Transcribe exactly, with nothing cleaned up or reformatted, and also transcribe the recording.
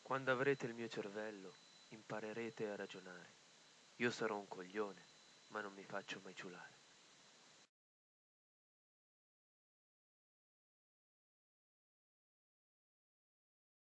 Quando avrete il mio cervello, imparerete a ragionare. Io sarò un coglione, ma non mi faccio mai ciulare.